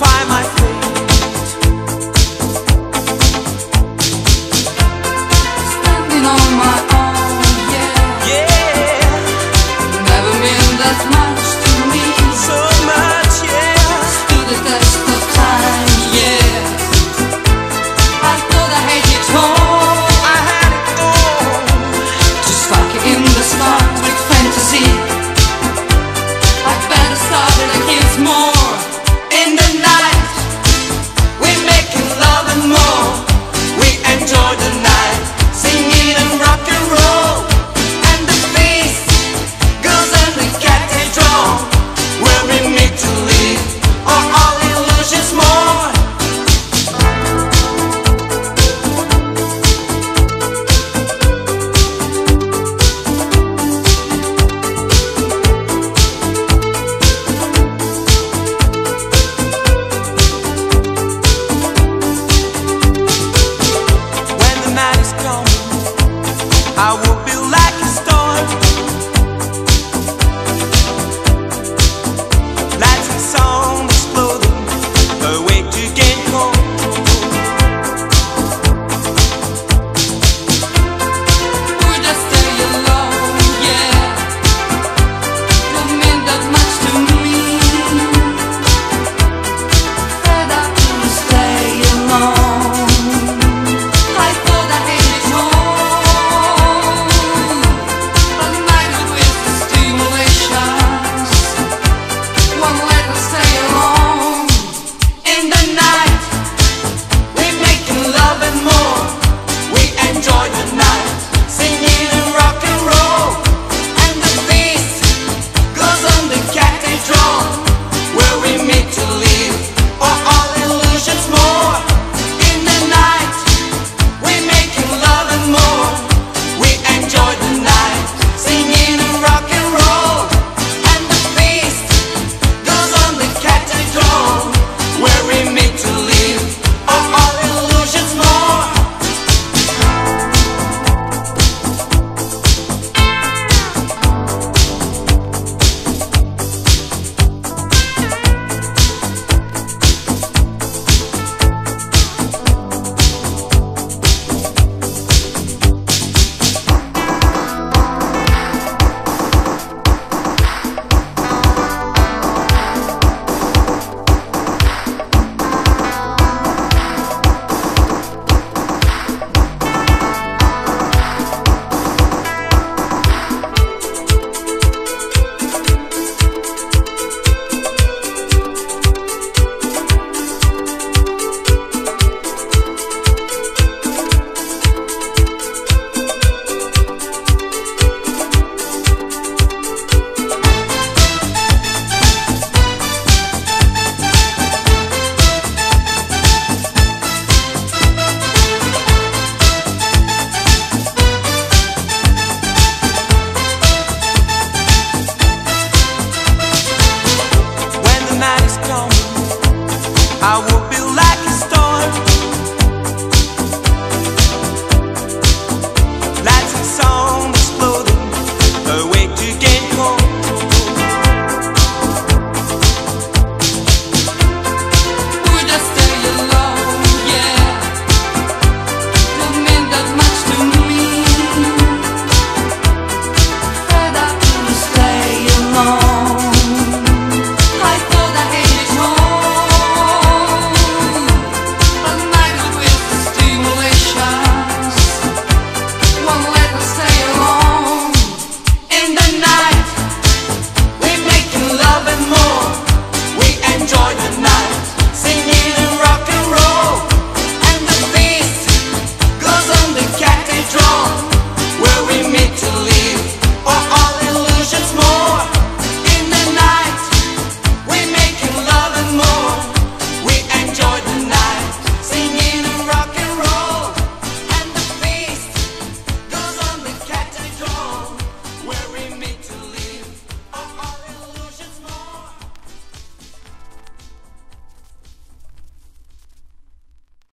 find my fate. Standing on my own, yeah. Yeah, Never meant that much to me. so much, yeah. Stood the test of time, yeah. I thought I had it all, I had it all. just like in the start with fantasy. I better start it against more. In the night, We're making love and more. We enjoy the night, singing and rock and roll. And the feast goes on the cathedral, where we meet to live, or all illusions more. When the night is coming, I will be like a star, lights and sound exploding, awake to gain cold. would I stay alone, yeah. Don't mean that much to me. Said I couldn't stay alone. I thought I had it all, but night with the stimulations won't let us stay alone. In the night, we're making love and more. We enjoy the night, singing and rock and roll. And the feast goes on the cathedral, where we meet to live, or all illusions more. In the night, we're making love and more. We enjoy the night, singing and rock and roll. And the feast goes on the cathedral, where we meet to live, or all illusions more. When the night is coming, I will